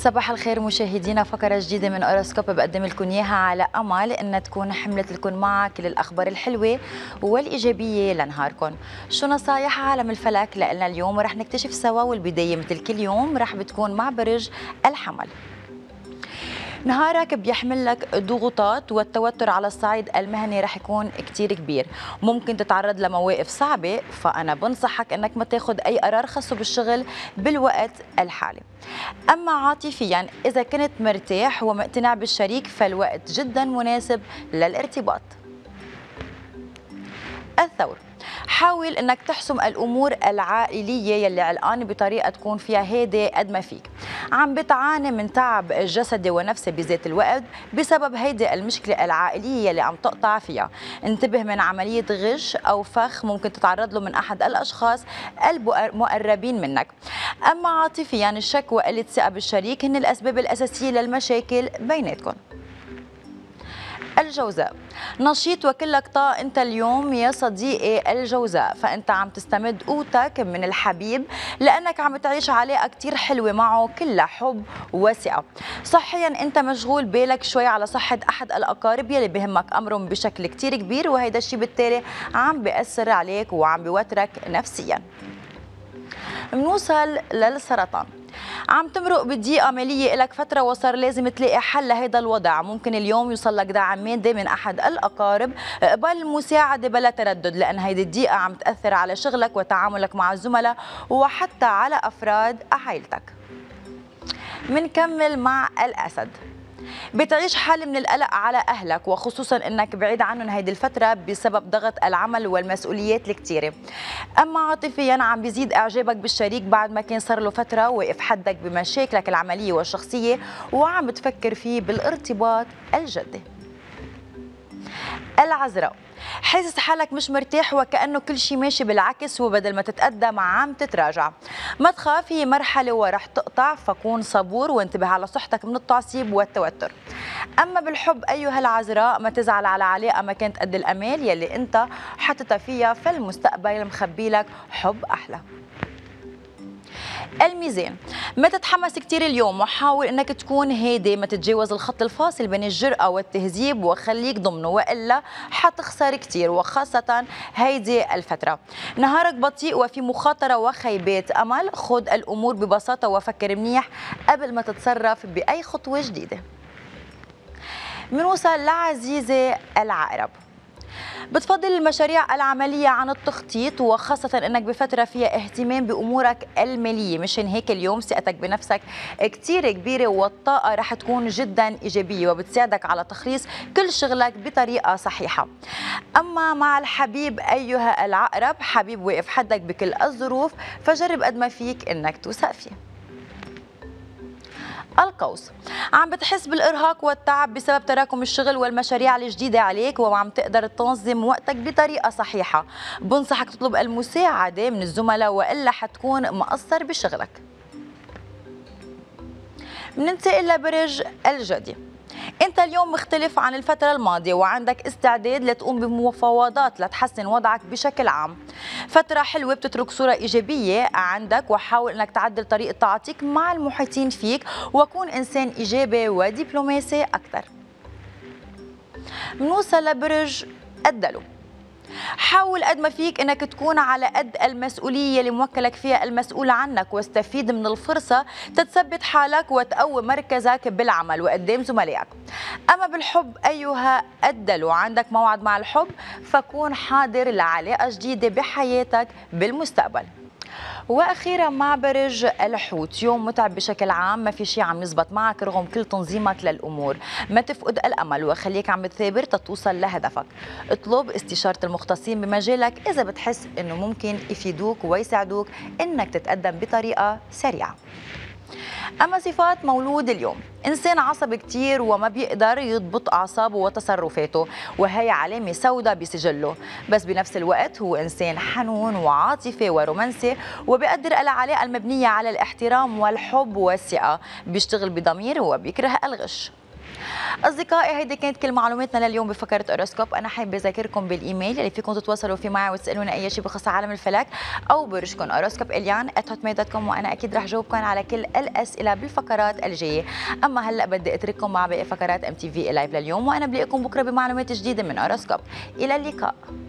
صباح الخير مشاهدينا، فقرة جديدة من أوروسكوب بقدم لكم إياها على أمل إن تكون حملت لكم معها كل الأخبار الحلوة والإيجابية لنهاركم. شو نصايح عالم الفلك لنا اليوم ورح نكتشف سوا، والبداية مثل كل يوم رح بتكون مع برج الحمل. نهارك بيحمل لك ضغوطات، والتوتر على الصعيد المهني رح يكون كتير كبير، ممكن تتعرض لمواقف صعبة، فأنا بنصحك أنك ما تاخد أي قرار خاصه بالشغل بالوقت الحالي. أما عاطفيا، إذا كنت مرتاح ومقتنع بالشريك فالوقت جدا مناسب للارتباط. الثور، حاول انك تحسم الامور العائليه يلي علقان بطريقه تكون فيها هادي قد ما فيك. عم بتعاني من تعب جسدي ونفسي بذات الوقت بسبب هيدي المشكله العائليه يلي عم تقطع فيها. انتبه من عمليه غش او فخ ممكن تتعرض له من احد الاشخاص المقربين منك. اما عاطفيا، الشك وقله الثقه بالشريك هن الاسباب الاساسيه للمشاكل بيناتكم. الجوزاء، نشيط وكلك طاقة انت اليوم يا صديقي الجوزاء، فانت عم تستمد قوتك من الحبيب لانك عم تعيش علاقة كتير حلوة معه كلها حب وثقة. صحيا انت مشغول بالك شوي على صحة احد الاقارب يلي بهمك امرهم بشكل كتير كبير، وهيدا الشيء بالتالي عم بيأثر عليك وعم بيوترك نفسيا. بنوصل للسرطان، عم تمرق بضيقة مالية إلك فترة وصار لازم تلاقي حل لهيدا الوضع. ممكن اليوم يوصل لك دعم مادي من أحد الأقارب، اقبل المساعدة بلا تردد لأن هيدي الضيقة عم تأثر على شغلك وتعاملك مع الزملاء وحتى على أفراد عائلتك. منكمل مع الأسد، بتعيش حالة من القلق على أهلك، وخصوصا أنك بعيد عنهم هيدي الفترة بسبب ضغط العمل والمسؤوليات الكتيرة. أما عاطفيا، عم بيزيد إعجابك بالشريك بعد ما كان صار له فترة وقف حدك بمشاكلك العملية والشخصية وعم بتفكر فيه بالارتباط الجدي. العذراء، حاسس حالك مش مرتاح وكأنه كل شيء ماشي بالعكس، وبدل ما تتقدم عم تتراجع. ما تخاف، هي مرحلة ورح تقطع، فكون صبور وانتبه على صحتك من التعصيب والتوتر. أما بالحب أيها العذراء، ما تزعل على علاقة ما كانت قد الأمال يلي أنت حطتها فيها، فالمستقبل مخبي لك حب أحلى. الميزان، ما تتحمس كتير اليوم وحاول انك تكون هادي، ما تتجاوز الخط الفاصل بين الجرأة والتهذيب وخليك ضمنه والا حتخسر كتير، وخاصة هيدي الفترة. نهارك بطيء وفي مخاطرة وخيبات امل، خذ الامور ببساطة وفكر منيح قبل ما تتصرف باي خطوة جديدة. بنوصل لعزيزي العقرب، بتفضل المشاريع العملية عن التخطيط، وخاصة انك بفترة فيها اهتمام بامورك المالية. مشان هيك اليوم ثقتك بنفسك كتير كبيرة، والطاقة رح تكون جدا ايجابية وبتساعدك على تخليص كل شغلك بطريقة صحيحة. اما مع الحبيب ايها العقرب، حبيب واقف حدك بكل الظروف، فجرب قد ما فيك انك توثق فيه. القوس، عم بتحس بالإرهاق والتعب بسبب تراكم الشغل والمشاريع الجديدة عليك، وما عم تقدر تنظم وقتك بطريقة صحيحة. بنصحك تطلب المساعدة من الزملاء وإلا حتكون مقصر بشغلك. بننتقل لبرج الجدي، انت اليوم مختلف عن الفترة الماضية وعندك استعداد لتقوم بمفاوضات لتحسن وضعك بشكل عام. فترة حلوة بتترك صورة إيجابية عندك، وحاول انك تعدل طريقة تعاطيك مع المحيطين فيك وكون إنسان إيجابي ودبلوماسي أكثر. بنوصل لبرج الدلو، حاول قد ما فيك انك تكون على قد المسؤوليه اللي موكلك فيها المسؤول عنك، واستفيد من الفرصه تتثبت حالك وتقوي مركزك بالعمل وقدام زملائك. اما بالحب ايها الدلو، عندك موعد مع الحب، فكون حاضر لعلاقه جديده بحياتك بالمستقبل. واخيرا مع برج الحوت، يوم متعب بشكل عام، ما في شيء عم يزبط معك رغم كل تنظيمك للامور. ما تفقد الامل وخليك عم تثابر تتوصل لهدفك. اطلب استشاره المختصين بمجالك اذا بتحس انه ممكن يفيدوك ويساعدوك انك تتقدم بطريقه سريعه. أما صفات مولود اليوم، إنسان عصبي كتير وما بيقدر يضبط أعصابه وتصرفاته، وهي علامة سوداء بسجله، بس بنفس الوقت هو إنسان حنون وعاطفي ورومانسي، وبيقدر العلاقة المبنية على الاحترام والحب والثقة، بيشتغل بضمير وبيكره الغش. أصدقائي هيدي كانت كل معلوماتنا لليوم بفقرة أوروسكوب. أنا حابة أذكركم بالإيميل اللي فيكم تتواصلوا فيه معي وتسألونا أي شيء بخص عالم الفلك أو برجكم horoscope@hotmail.com، وأنا أكيد رح جاوبكم على كل الأسئلة بالفقرات الجاية. أما هلأ بدي أترككم مع باقي فقرات MTV لايف لليوم، وأنا بلاقيكم بكرة بمعلومات جديدة من أوروسكوب. إلى اللقاء.